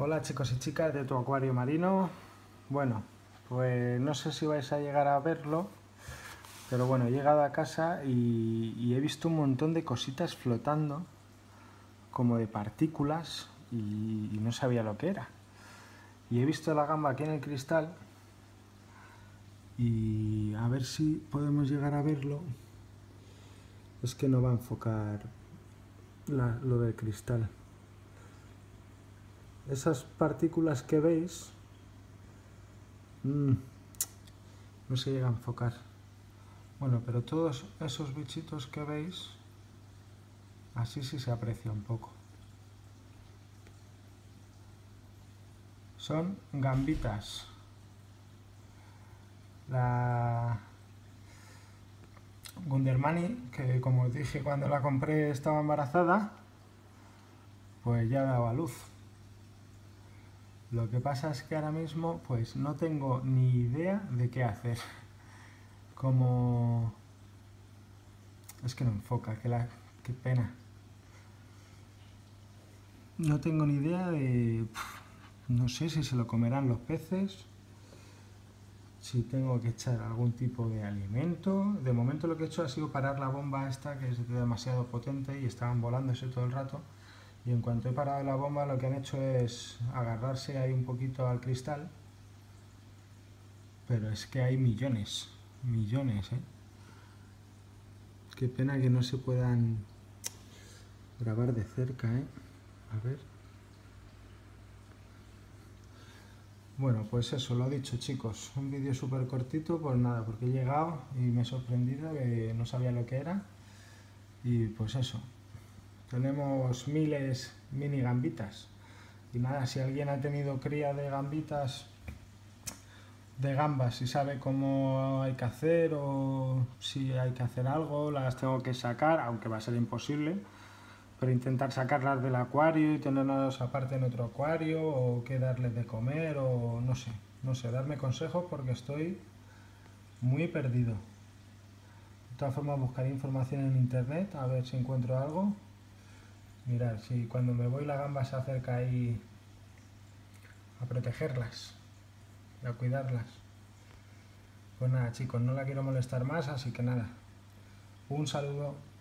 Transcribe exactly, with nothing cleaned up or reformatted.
Hola chicos y chicas de tu acuario marino. Bueno, pues no sé si vais a llegar a verlo, pero bueno, he llegado a casa y, y he visto un montón de cositas flotando, como de partículas, y, y no sabía lo que era. Y he visto la gamba aquí en el cristal y a ver si podemos llegar a verlo. Es que no va a enfocar la, lo del cristal. Esas partículas que veis mmm, no se llega a enfocar. Bueno, pero todos esos bichitos que veis, así sí se aprecia un poco. Son gambitas. La Gundermanni, que como os dije cuando la compré estaba embarazada, pues ya daba a luz. Lo que pasa es que ahora mismo pues no tengo ni idea de qué hacer. Como... Es que no enfoca, que la... qué pena. No tengo ni idea de... No sé si se lo comerán los peces, si tengo que echar algún tipo de alimento. De momento lo que he hecho ha sido parar la bomba esta, que es demasiado potente y estaban volándose todo el rato. Y en cuanto he parado la bomba, lo que han hecho es agarrarse ahí un poquito al cristal. Pero es que hay millones, millones, ¿eh? Qué pena que no se puedan grabar de cerca, ¿eh? A ver. Bueno, pues eso, lo dicho chicos, un vídeo súper cortito, pues nada, porque he llegado y me he sorprendido, que no sabía lo que era. Y pues eso, tenemos miles mini gambitas. Y nada, si alguien ha tenido cría de gambitas, de gambas, si sabe cómo hay que hacer o si hay que hacer algo, las tengo que sacar, aunque va a ser imposible. Pero intentar sacarlas del acuario y tenerlas aparte en otro acuario, o qué darles de comer, o no sé, no sé, darme consejos porque estoy muy perdido. De todas formas buscaré información en internet a ver si encuentro algo. Mirad, si cuando me voy la gamba se acerca ahí a protegerlas y a cuidarlas. Pues nada chicos, no la quiero molestar más, así que nada, un saludo.